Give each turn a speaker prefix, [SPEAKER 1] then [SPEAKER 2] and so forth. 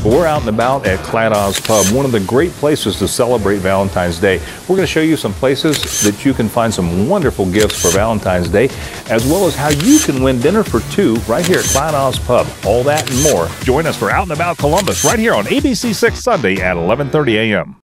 [SPEAKER 1] We're out and about at Claddagh Pub, one of the great places to celebrate Valentine's Day. We're going to show you some places that you can find some wonderful gifts for Valentine's Day, as well as how you can win dinner for two right here at Claddagh Pub. All that and more. Join us for Out and About Columbus right here on ABC 6 Sunday at 11:30 a.m.